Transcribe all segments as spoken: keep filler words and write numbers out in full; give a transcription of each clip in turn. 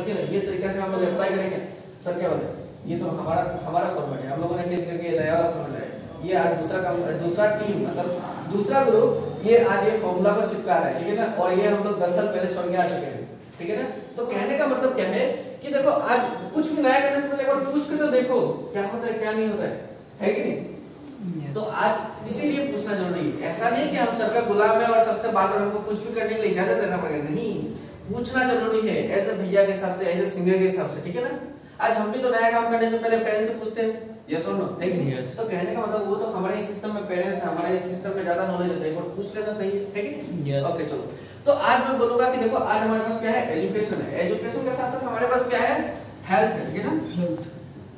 ठीक है। ये तरीका से हम लोग अप्लाई करेंगे। सर क्या बोलते हैं, ये तो हमारा हमारा फॉर्मेट है, हम लोगों ने चेंज करके ये नया फॉर्मेट है। ये आज दूसरा काम, दूसरा टीम मतलब दूसरा ग्रुप ये आज ये फॉर्मूला को चिपका रहा है, ठीक है ना। और ये हम लोग दस साल पहले छोड़ के आ चुके हैं, ठीक है ना। तो कहने का मतलब क्या है कि देखो आज कुछ भी नया करने से पहले एक बार पूछ के तो देखो क्या होता है क्या नहीं होता है, है कि नहीं। yes. तो आज इसीलिए पूछना जरूरी है। ऐसा नहीं कि हम सबका गुलाम है और सबसे बार बार हमको कुछ भी करने के लिए इजाजत देना पड़ेगा, नहीं, पूछना जरूरी है एज ए भैया के हिसाब से, एज ए सीनियर के हिसाब से, ठीक है ना। आज हम भी तो नया काम करने से पहले पेरेंट्स से पूछते हैं, यस और नो, है कि नहीं। तो कहने का मतलब वो तो हमारे सिस्टम में पेरेंट्स है, हमारे सिस्टम में ज्यादा नॉलेज होता है, एक बार पूछ लेना सही है, है कि नहीं। ओके चलो, तो आज मैं बोलूंगा कि देखो आज हमारे पास क्या है, एजुकेशन है। एजुकेशन के साथ साथ हमारे पास क्या है, हेल्थ है, ठीक है ना, हेल्थ।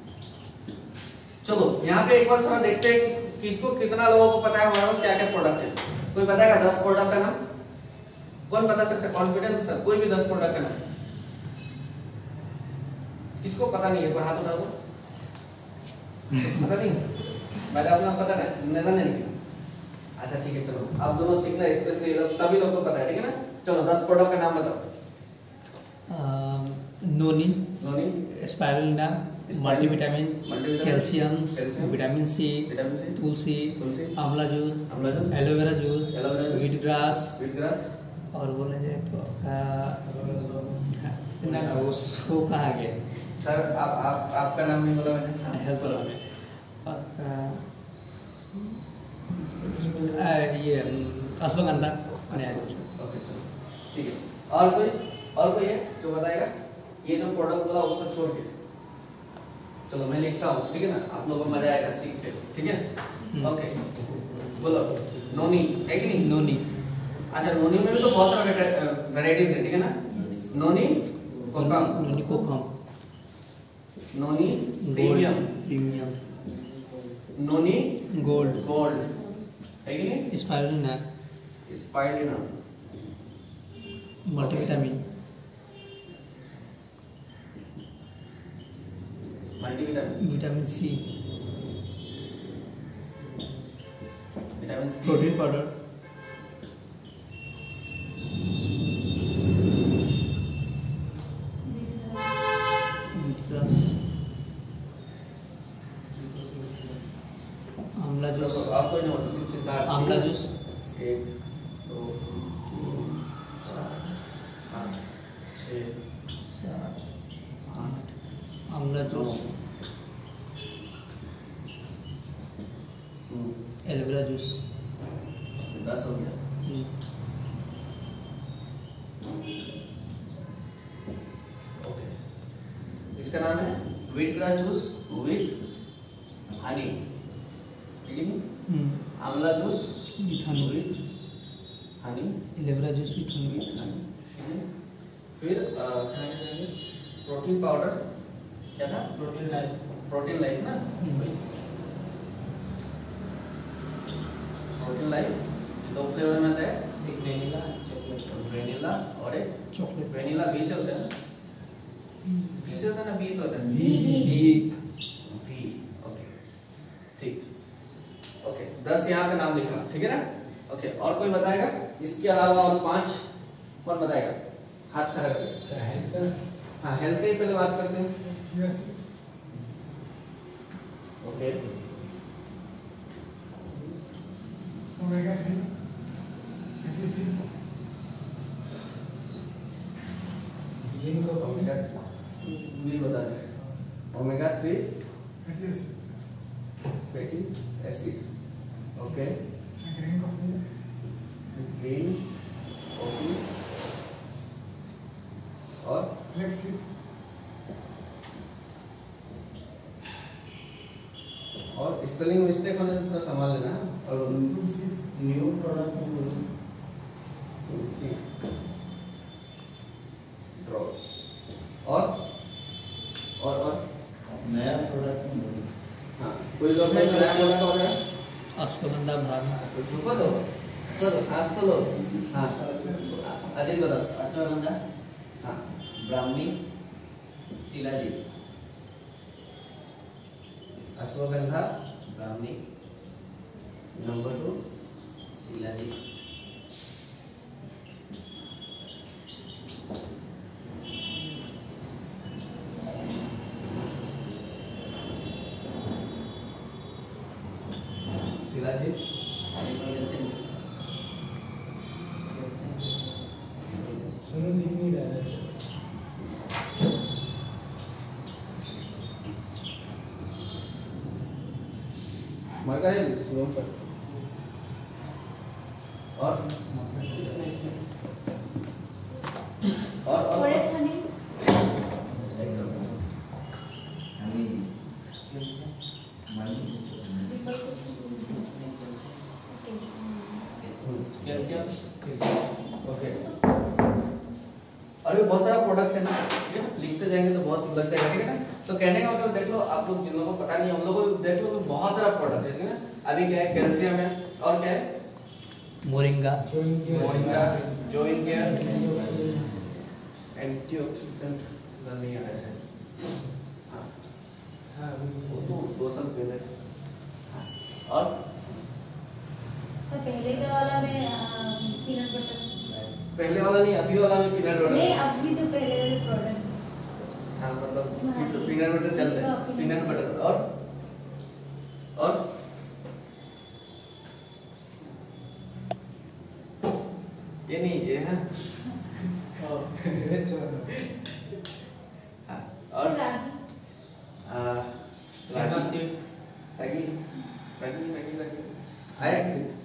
चलो यहाँ पे एक बार थोड़ा देखते हैं कि किसको कितना लोगों को पता है हमारे पास क्या क्या प्रोडक्ट है। कोई बताएगा दस प्रोडक्ट का नाम, कौन बता सकता है, कॉन्फिडेंस सर, कोई भी दस प्रोडक्ट का नाम किसको पता नहीं है, कोई हाथ उठा दो। पता नहीं, पहले अपना पता नहीं, नजर नहीं निकला। अच्छा ठीक है, चलो आप दोनों सीखना, स्पेशली लोग सभी लोग को पता है, ठीक है ना। चलो दस प्रोडक्ट का नाम बताओ। Noni, noni, spirulina, multivitamin, calcium, vitamin C, तुलसी, आंवला juice, aloe vera juice, wheat grass, wheat grass, और बोला जाए तो ना ना वो वो कहा गया सर। आप आप आपका नाम नहीं बोला मैंने, हेल्थ वाला में। और ये अश्वगंधा। ओके चलो ठीक है। और कोई और कोई है जो बताएगा ये जो प्रोडक्ट बोला उसको छोड़ के। चलो मैं लिखता हूँ, ठीक है ना, आप लोगों को मजा आएगा सीख के, ठीक है। ओके बोलो, नोनी है कि नहीं, नोनी। अच्छा नोनी में भी तो बहुत सारे वैरायटीज है, ठीक है ना। Noni kokum, noni kokum, noni premium, premium, noni gold, gold है कि नहीं, spirulina, spirulina, multivitamin, multivitamin, vitamin C, vitamin C, protein powder, amla juice, आपको नहीं होता सिद्धार्थ, आंवला जूस, एक दो तीन चार पाँच छः सात आठ, आंवला जूस, एलोवेरा जूस, दस हो गया। ओके, इसका नाम है wheat grass juice with Honey, ठीक है। Amla juice with honey, honey, aloe vera with with, honey Honey, ठीक है। फिर प्रोटीन पाउडर क्या था, प्रोटीन लाइफ, प्रोटीन लाइफ ना, प्रोटीन लाइफ दो फ्लेवर में आता है, एक वेनिला चॉकलेट, वेनिला और एक चॉकलेट। वेनिला बीस होता है ना, बीस होता है ना, बीस होता है, बी बी वी, ओके ठीक, ओके दस यहाँ पे नाम लिखा, ठीक है ना। ओके और कोई बताएगा इसके अलावा और पांच, कौन बताएगा, हाथ खड़ा करके। हाँ हेल्थ की पहले बात करते हैं, okay omega three, fatty acid, इनको ओमेगा भी बता दें, omega three fatty acid, fatty acid, okay, green coffee, green coffee और फ्लैक्स सीड्स, और स्पेलिंग मिस्टेक होने से थोड़ा संभाल लेना। और तुलसी, न्यू प्रोडक्ट में बोलो तुलसी, और और और नया प्रोडक्ट में बोलो। हाँ कोई लोग नहीं नया प्रोडक्ट हो जाए, अश्वगंधा भाग, रुको दो, रुको दो, सांस तो लो। हाँ अजीत बताओ। अश्वगंधा, हाँ ब्राह्मी, शिलाजीत, अश्वगंधा, ब्राह्मी, नंबर टू शिलाजीत, हमारे का है शुभम सर और और और फॉरेस्ट हनी ओके और भी बहुत सारा प्रोडक्ट है ना, ठीक है ना, लिखते जाएंगे तो बहुत लग जाएगा, ठीक है ना। तो कहने का मतलब देख लो, आप लोग जिन लोगों को पता नहीं, हम लोगों को देख लो तो बहुत सारा प्रोडक्ट है, ठीक है ना। अभी क्या है, कैल्शियम है और क्या है, moringa, moringa, joint care, antioxidant नहीं आ रहा है, हाँ वो तो दो साल पहले। और सर पहले के वाला में पीनट बटर पहले वाला नहीं, अभी वाला में पीनट बटर नहीं, अभी जो पहले वाले प्रोडक्ट हाँ मतलब स्मार्टी। पीनट बटर चल रहा है, पीनट बटर और और ये नहीं, ये है हाँ, और रागी आ, रागी रागी रागी रागी रागी आया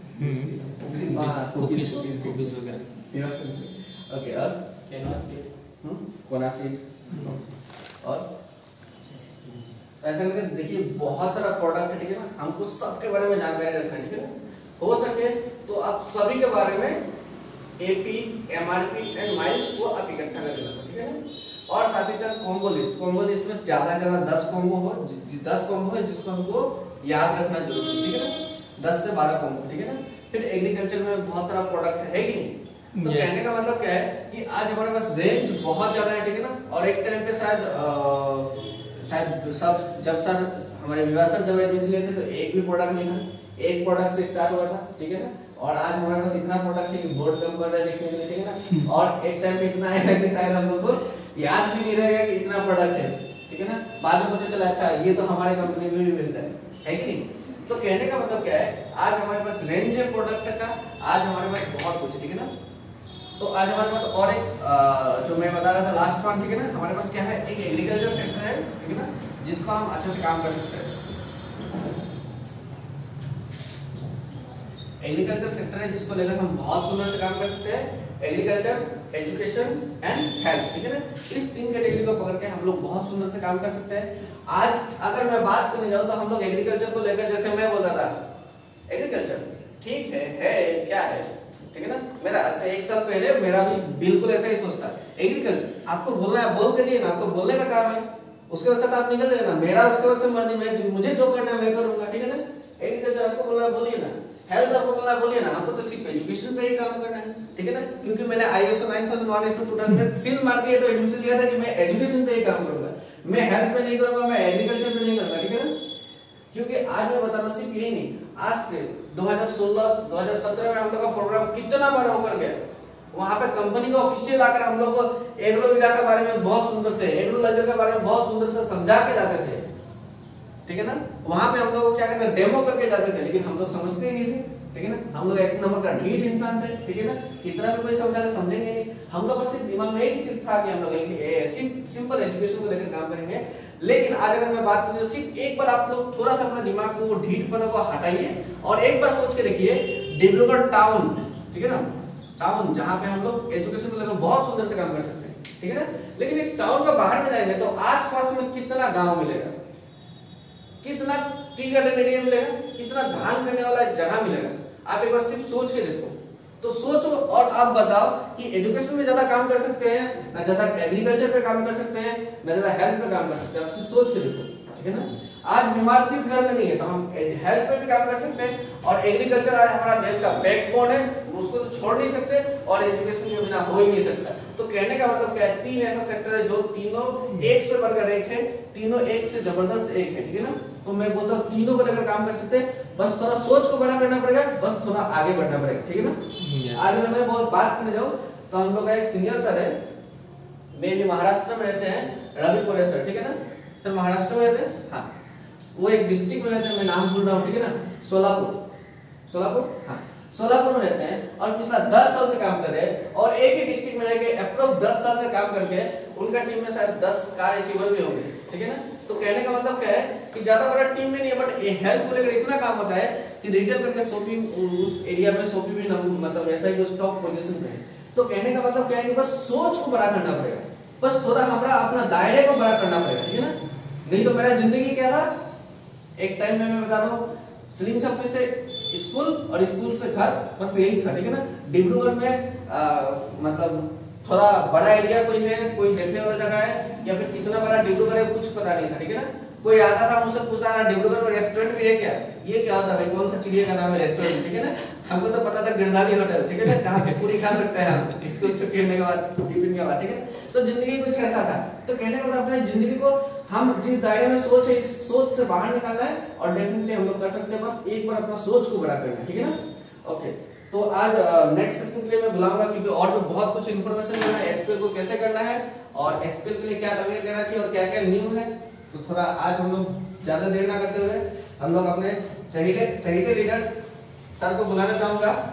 कुकीज कुकीज वगैरह। ओके और कैनवास के हम्म कोनासीड और ऐसा करके देखिए बहुत सारा प्रोडक्ट है, ठीक है ना। हमको सबके बारे में जानकारी रखना है, ठीक है ना। हो सके तो आप सभी के बारे में एपी, एमआरपी एंड माइल्स को आप इकट्ठा कर लेना, ठीक है ना। और साथ ही साथ कॉम्बो लिस्ट, कॉम्बो लिस्ट में ज्यादा से ज्यादा दस कॉम्बो हो, दस कॉम्बो है जिसको हमको याद रखना जरूरी है, ठीक है ना। दस से बारह कॉम्बो, ठीक है ना। फिर एग्रीकल्चर में बहुत सारा प्रोडक्ट है कि नहीं। तो yes. कहने का मतलब क्या है कि आज हमारे पास रेंज बहुत ज्यादा है, ठीक है ना। और एक टाइम पे शायद शायद सब जब सर हमारे विवाह सर जब एडमिशन लिए थे तो एक भी प्रोडक्ट नहीं था, एक प्रोडक्ट से स्टार्ट हुआ था, ठीक है ना। और आज हमारे पास इतना प्रोडक्ट है कि बोर्ड कम कर रहे हैं लिखने के लिए, ठीक है ना। और एक टाइम पे इतना आएगा कि शायद हम लोग को याद भी नहीं रहेगा कि इतना प्रोडक्ट है, ठीक है ना। बाद में पता चला अच्छा ये तो हमारे कंपनी में भी मिलता है, है कि नहीं। तो कहने का मतलब क्या है, आज हमारे पास रेंज है प्रोडक्ट का, आज हमारे पास बहुत कुछ, ठीक है ना। तो आज हमारे पास और एक आ, जो मैं बता रहा था लास्ट पॉइंट, ठीक है ना। हमारे पास क्या है, एक एग्रीकल्चर सेक्टर है, ठीक है ना, जिसको हम अच्छे से काम कर सकते हैं। एग्रीकल्चर सेक्टर है जिसको लेकर हम बहुत सुंदर से काम कर सकते हैं। एग्रीकल्चर, एजुकेशन एंड हेल्थ, ठीक है ना। इस तीन कैटेगरी को पकड़ के हम लोग बहुत सुंदर से काम कर सकते हैं। आज अगर मैं बात करने जाऊं तो हम लोग एग्रीकल्चर को लेकर, जैसे मैं बोल रहा था एग्रीकल्चर ठीक है, है क्या है, ठीक है ना। मेरा ऐसे एक साल पहले मेरा भी बिल्कुल ऐसा ही सोचता है। एग्रीकल्चर आपको बोलना है बोल के लिए ना, आपको बोलने का काम है, उसके बाद से आप निकल जाए ना, मेरा उसके बाद से मर्जी, मैं मुझे जो करना है मैं करूंगा, ठीक है ना। एग्रीकल्चर आपको बोलना है बोलिए ना, हेल्थ आपको बोलना है बोलिए ना, हमको तो सिर्फ एजुकेशन पे ही काम करना है, ठीक है ना। क्योंकि मैंने ISO nine thousand one two two thousand seal मार के तो एडमिशन लिया था कि मैं एजुकेशन पे ही काम करूंगा, मैं हेल्थ पे नहीं करूंगा, मैं एग्रीकल्चर पे नहीं करूंगा, ठीक है ना। क्योंकि आज मैं बता रहा हूं सिर्फ यही नहीं, आज से दो हज़ार सोलह दो हज़ार सत्रह में हम लोग का प्रोग्राम कितना बार होकर गया। वहां पे कंपनी का ऑफिशियल आकर हम लोग को एग्रोविडा के बारे में बहुत सुंदर से, एग्रोलॉजर के बारे में बहुत सुंदर से समझा के जाते थे, ठीक है ना। वहां पे हम लोग क्या करते थे, डेमो करके जाते थे, लेकिन हम लोग समझते ही नहीं थे, ठीक है ना। हम लोग एक नंबर का ढीठ इंसान थे, ठीक है ना। कितना भी कोई समझा तो समझेंगे नहीं। हम लोग का सिर्फ दिमाग में एक ही चीज था कि हम लोग एक सिंपल एजुकेशन को लेकर काम करेंगे। लेकिन आज अगर मैं बात करूं, सिर्फ एक बार आप लोग थोड़ा सा अपना दिमाग को ढीठपना को हटाइए और एक बार सोच के देखिए, डिब्रूगढ़ टाउन, ठीक है ना, टाउन जहां पे हम लोग एजुकेशन को लेकर बहुत सुंदर से काम कर सकते हैं, ठीक है ना। लेकिन इस टाउन का बाहर में जाएंगे तो आसपास में कितना गांव मिलेगा, कितना टी गार्डन एरिया मिलेगा, कितना धान करने वाला जगह मिलेगा। आप एक बार सिर्फ सोच के देखो, तो सोचो और आप बताओ कि एजुकेशन में ज्यादा काम कर सकते हैं, ना ज्यादा एग्रीकल्चर पे काम कर सकते हैं, ना ज्यादा हेल्थ पे काम कर सकते हैं। आप सिर्फ सोच के देखो, ठीक है ना। आज बीमार किस घर में नहीं है, तो हम हेल्थ पे भी काम कर सकते हैं। और एग्रीकल्चर आज हमारा देश का बैकबोन है, उसको तो छोड़ नहीं सकते और एजुकेशन के बिना हो ही नहीं सकता। तो कहने का मतलब क्या है, तीन ऐसा सेक्टर है जो तीनों एक से बढ़कर एक है, तीनों एक से जबरदस्त एक है, ठीक है ना। तो मैं बोलता हूँ तीनों को लेकर काम कर सकते हैं, बस थोड़ा सोच को बड़ा करना पड़ेगा, बस थोड़ा आगे बढ़ना पड़ेगा, ठीक है ना। आज अगर मैं बहुत बात करने जाऊँ तो हम लोग का एक सीनियर सर है, मे भी महाराष्ट्र में रहते हैं, रवि कोरे सर, ठीक है ना। सर महाराष्ट्र में रहते हैं, हाँ वो एक डिस्ट्रिक्ट में रहते हैं, मैं नाम भूल रहा हूँ, ठीक है ना, सोलापुर, सोलापुर, हाँ सोलापुर में रहते हैं और पिछला दस साल से काम कर रहे हैं। और एक ही डिस्ट्रिक्ट में रह के अप्रोक्स दस साल से काम करके उनका टीम में शायद दस कार अचीवर भी होंगे, ठीक है ना। तो कहने का मतलब क्या है कि ज्यादा बड़ा टीम में नहीं है, बट हेल्थ को लेकर इतना काम होता है कि रिटेल करके सोपी उस एरिया में सोपी भी मतलब ऐसा ही जो टॉप पोजीशन पे है। तो कहने का मतलब क्या है कि बस सोच को बड़ा करना पड़ेगा, बस थोड़ा हमारा अपना दायरे को बड़ा करना पड़ेगा, ठीक है ना। नहीं तो मेरा जिंदगी क्या था, एक टाइम में मैं बता रहा हूँ सिलिंग सप्ली से स्कूल और स्कूल से घर, बस यही था, ठीक है ना। डिब्रूगढ़ में आ, मतलब थोड़ा बड़ा एरिया कोई है, कोई देखने वाला जगह है या फिर कितना बड़ा डिब्रूगढ़ है कुछ पता नहीं था, ठीक है ना। कोई आता था मुझसे पूछा डिब्रूगढ़ में रेस्टोरेंट भी है क्या, ये क्या होता है, कौन सा चिड़िया का नाम है रेस्टोरेंट, ठीक है ना। हमको तो पता था गिरधारी होटल, ठीक है ना, जहाँ पे पूरी खा सकते हैं हम स्कूल छुट्टी होने के बाद, टिफिन के बाद, ठीक है। तो जिंदगी कुछ ऐसा था। तो कहने का मतलब अपने जिंदगी को हम जिस दायरे में सोच है, इस सोच से बाहर निकालना है और डेफिनेटली हम लोग कर सकते हैं, बस एक बार अपना सोच को बड़ा करना है, ठीक है ना। ओके, तो आज नेक्स्ट सेशन के लिए मैं बुलाऊंगा क्योंकि और भी बहुत कुछ इन्फॉर्मेशन लेना है, एसपीएल को कैसे करना है और एसपीएल के लिए क्या रवैया करना चाहिए और क्या क्या न्यू है। तो थोड़ा आज हम लोग ज्यादा देर ना करते हुए हम लोग अपने चहेते चहेते लीडर सर को बुलाना चाहूंगा।